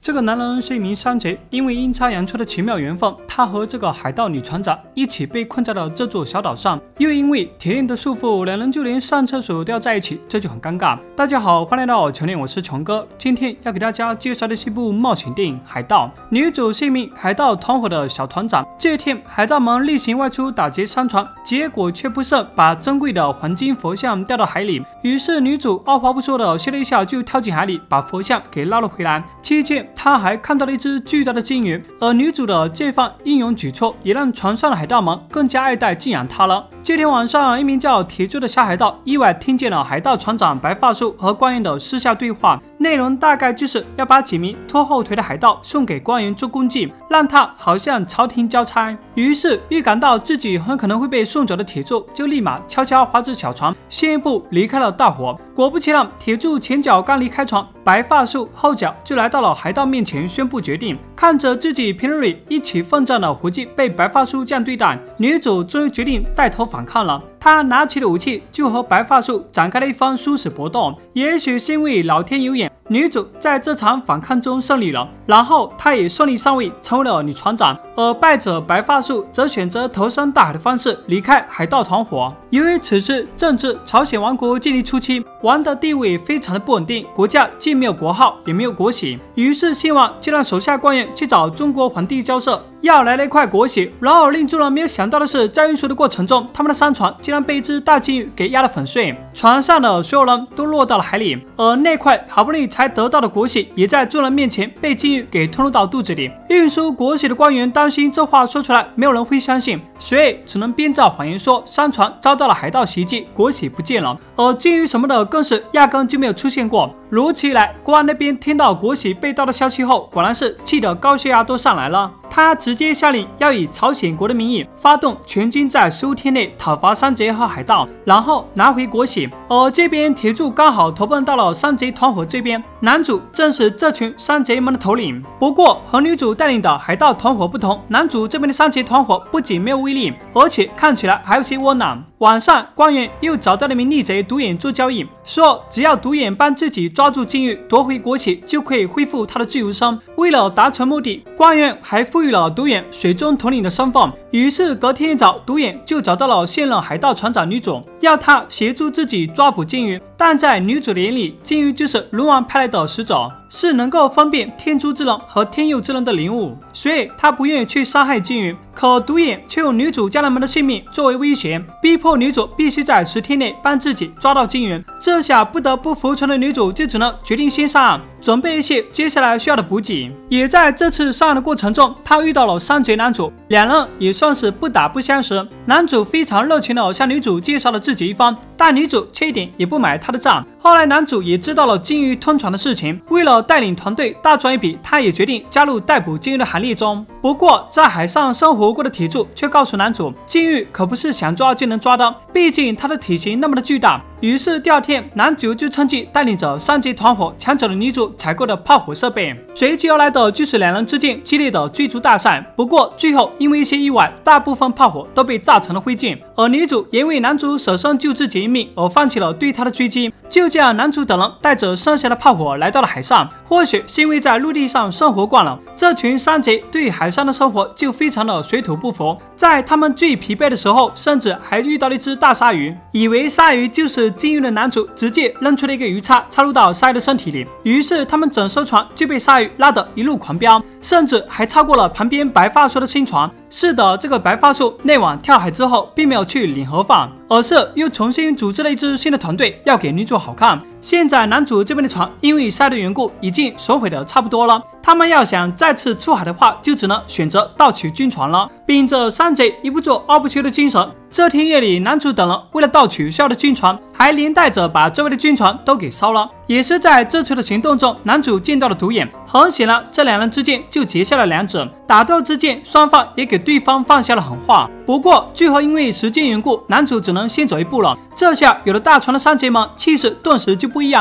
这个男人是一名山贼，因为阴差阳错的奇妙缘分，他和这个海盗女船长一起被困在了这座小岛上。又因为铁链的束缚，两人就连上厕所都要在一起，这就很尴尬。大家好，欢迎来到穷练，我是穷哥。今天要给大家介绍的是一部冒险电影《海盗》，女主是一名海盗团伙的小团长。这一天，海盗们例行外出打劫商船，结果却不慎把珍贵的黄金佛像掉到海里。于是女主二话不说的咻了一下就跳进海里，把佛像给捞了回来。期间，她还看到了一只巨大的鲸鱼，而女主的这番英勇举措也让船上的海盗们更加爱戴敬仰她了。这天晚上，一名叫铁柱的小海盗意外听见了海盗船长白发树和官员的私下对话，内容大概就是要把几名拖后腿的海盗送给官员做供给，让他好向朝廷交差。于是预感到自己很可能会被送走的铁柱就立马悄悄划着小船，先一步离开了大火。果不其然，铁柱前脚刚离开船，白发树后脚就来到了海盗面前宣布决定。看着自己平日里一起奋战的伙计被白发树这样对待，女主终于决定带头反抗了。她拿起了武器，就和白发树展开了一番殊死搏斗。也许是因为老天有眼，女主在这场反抗中胜利了，然后她也顺利上位，成为了女船长。而败者白发树则选择投身大海的方式离开海盗团伙。由于此时正值朝鲜王国建立初期，王的地位非常的不稳定，国家既没有国号，也没有国玺。于是新王就让手下官员去找中国皇帝交涉，要来了一块国玺。然而令众人没有想到的是，在运输的过程中，他们的商船竟然被一只大鲸鱼给压得粉碎，船上的所有人都落到了海里，而那块好不容易才得到的国玺也在众人面前被鲸鱼给吞入到肚子里。运输国玺的官员担心这话说出来没有人会相信，所以只能编造谎言说商船遭到了海盗袭击，国玺不见了，而鲸鱼什么的更是压根就没有出现过。如此一来，国王那边听到国玺被盗的消息后，果然是气得高血压都上来了。他直接下令要以朝鲜国的名义发动全军在15天内讨伐山贼和海盗，然后拿回国玺。而这边铁柱刚好投奔到了山贼团伙这边，男主正是这群山贼们的头领。不过和女主带领的海盗团伙不同，男主这边的山贼团伙不仅没有威力，而且看起来还有些窝囊。晚上，官员又找到了一名逆贼独眼做交易，说只要独眼帮自己抓住鲸鱼，夺回国玺，就可以恢复他的自由身。为了达成目的，官员还赋予了独眼水中统领的身份。于是隔天一早，独眼就找到了现任海盗船长女主，要她协助自己抓捕鲸鱼。但在女主的眼里，鲸鱼就是龙王派来的使者，是能够分辨天初之人和天佑之人的灵物，所以她不愿意去伤害鲸鱼。可独眼却用女主家人们的性命作为威胁，逼迫女主必须在10天内帮自己抓到鲸鱼。这下不得不服从的女主就只能决定先上岸，准备一些接下来需要的补给。也在这次上岸的过程中，她遇到了山贼男主，两人也算是不打不相识。男主非常热情地向女主介绍了自己一番，但女主却一点也不买他的账。后来男主也知道了鲸鱼吞船的事情，为了带领团队大赚一笔，他也决定加入逮捕鲸鱼的行列中。不过在海上生活过的铁柱却告诉男主，鲸鱼可不是想抓就能抓的，毕竟它的体型那么的巨大。于是第二天，男主就趁机带领着山贼团伙抢走了女主采购的炮火设备，随即而来的就是两人之间激烈的追逐大赛。不过最后因为一些意外，大部分炮火都被炸成了灰烬，而女主也因为男主舍身救自己一命而放弃了对他的追击。就这样，男主等人带着剩下的炮火来到了海上。或许是因为在陆地上生活惯了，这群山贼对海上的生活就非常的水土不服。在他们最疲惫的时候，甚至还遇到了一只大鲨鱼，以为鲨鱼就是鲸鱼的男主直接扔出了一个鱼叉，插入到鲨鱼的身体里。于是他们整艘船就被鲨鱼拉得一路狂飙，甚至还超过了旁边白发树的新船。是的，这个白发树那晚跳海之后，并没有去领盒饭，而是又重新组织了一支新的团队，要给女主好看。现在男主这边的船因为鲨鱼的缘故，已经损毁的差不多了。他们要想再次出海的话，就只能选择盗取军船了。秉着山贼一不做二不休的精神，这天夜里，男主等人为了盗取需要的军船，还连带着把周围的军船都给烧了。也是在这次的行动中，男主见到了独眼，很显然这两人之间就结下了梁子。打斗之间，双方也给对方放下了狠话。不过最后因为时间缘故，男主只能先走一步了。这下有了大船的山贼们气势顿时就不一样了。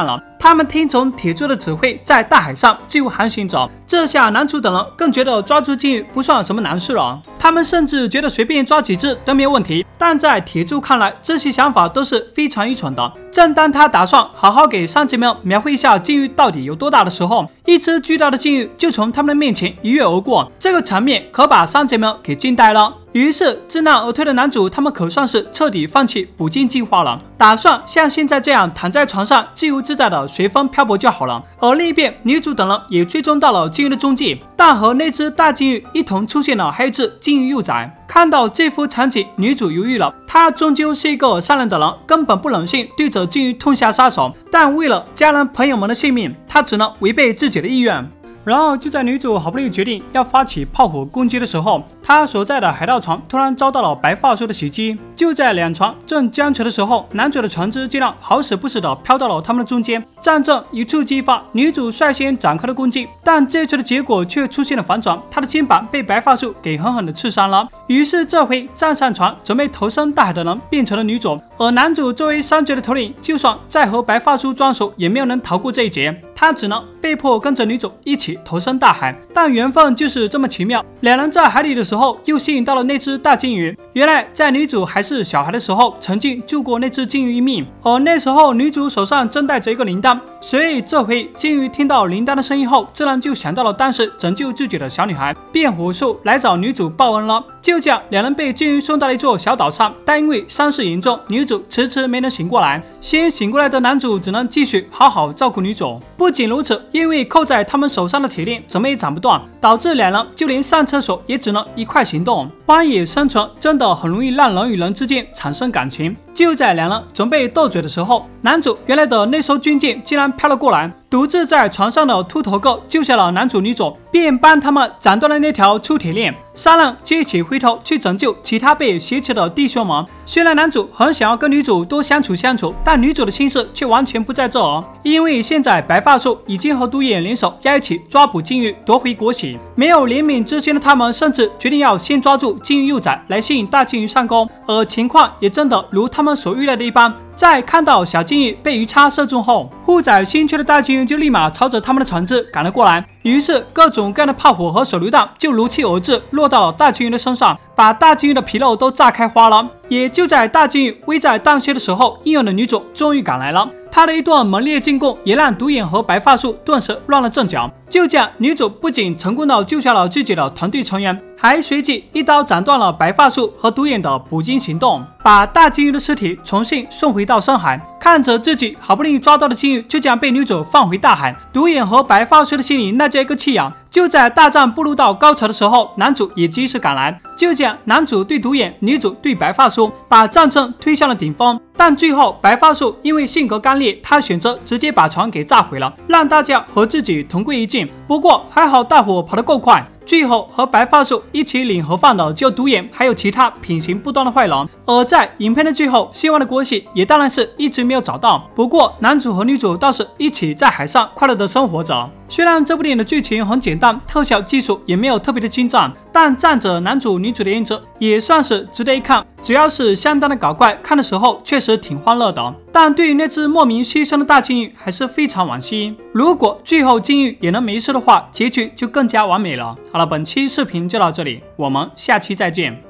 他们听从铁柱的指挥，在大海上自由航行着。这下男主等人更觉得抓住鲸鱼不算什么难事了，他们甚至觉得随便抓几只都没有问题。但在铁柱看来，这些想法都是非常愚蠢的。正当他打算好好给上级们描绘一下鲸鱼到底有多大的时候，一只巨大的鲸鱼就从他们的面前一跃而过，这个场面可把上级们给惊呆了。于是知难而退的男主他们可算是彻底放弃捕鲸计划了，打算像现在这样躺在床上自由自在的随风漂泊就好了。而另一边，女主等人也追踪到了鲸鱼的踪迹，但和那只大鲸鱼一同出现了还有一只鲸鱼幼崽。看到这幅场景，女主犹豫了，她终究是一个善良的人，根本不忍心对着鲸鱼痛下杀手，但为了家人朋友们的性命，她只能违背自己的意愿。然后就在女主好不容易决定要发起炮火攻击的时候，她所在的海盗船突然遭到了白发兽的袭击。就在两船正僵持的时候，男主的船只竟然好死不死的飘到了他们的中间，战争一触即发，女主率先展开了攻击，但这次的结果却出现了反转，她的肩膀被白发兽给狠狠的刺伤了。于是这回站上船准备投身大海的人变成了女主，而男主作为山贼的头领，就算再和白发兽装熟，也没有能逃过这一劫，他只能被迫跟着女主一起投身大海。但缘分就是这么奇妙，两人在海里的时候又吸引到了那只大鲸鱼。原来在女主还是小孩的时候，曾经救过那只鲸鱼一命，而那时候女主手上正戴着一个铃铛，所以这回鲸鱼听到铃铛的声音后，自然就想到了当时拯救自己的小女孩，便火速来找女主报恩了。就这样，两人被鲸鱼送到了一座小岛上，但因为伤势严重，女主迟迟没能醒过来。先醒过来的男主只能继续好好照顾女主。不仅如此，因为扣在他们手上的铁链怎么也斩不断，导致两人就连上厕所也只能一块行动。荒野生存真的很容易让人与人之间产生感情。就在两人准备斗嘴的时候，男主原来的那艘军舰竟然飘了过来，独自在船上的秃头哥救下了男主女主，便帮他们斩断了那条粗铁链。三人就一起回头去拯救其他被挟持的弟兄们。虽然男主很想要跟女主多相处相处，但女主的心思却完全不在这儿，因为现在白发兽已经和独眼联手要一起抓捕鲸鱼，夺回国玺。没有怜悯之心的他们，甚至决定要先抓住鲸鱼幼崽来吸引大鲸鱼上钩。而情况也真的如他们所预料的一般，在看到小鲸鱼被鱼叉射中后，护崽心切的大鲸鱼就立马朝着他们的船只赶了过来。于是各种各样的炮火和手榴弹就如期而至，落到了大鲸鱼的身上，把大鲸鱼的皮肉都炸开花了。也就在大鲸鱼危在旦夕的时候，英勇的女主终于赶来了。她的一段猛烈进攻也让独眼和白发兽顿时乱了阵脚。就这样，女主不仅成功的救下了自己的团队成员，还随即一刀斩断了白发兽和独眼的捕鲸行动，把大鲸鱼的尸体重新送回到深海。看着自己好不容易抓到的鲸鱼就这样被女主放回大海，独眼和白发兽的心里那叫一个气痒。就在大战步入到高潮的时候，男主也及时赶来。就这样，男主对独眼，女主对白发兽，把战争推向了顶峰。但最后，白发兽因为性格刚烈，他选择直接把船给炸毁了，让大家和自己同归于尽。不过还好大伙跑得够快，最后和白发兽一起领盒饭的只有独眼还有其他品行不端的坏人。而在影片的最后，希望的国玺也当然是一直没有找到。不过男主和女主倒是一起在海上快乐的生活着。虽然这部电影的剧情很简单，特效技术也没有特别的精湛，但站着男主女主的颜值也算是值得一看。主要是相当的搞怪，看的时候确实挺欢乐的。但对于那只莫名牺牲的大鲸鱼还是非常惋惜。如果最后鲸鱼也能没事的话，结局就更加完美了。好了，本期视频就到这里，我们下期再见。